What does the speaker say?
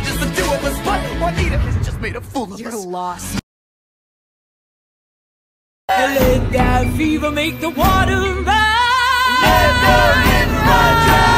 just the two of us, but Juanita has just made a fool of us. You're lost. Let that fever make the water run. Let the river run dry.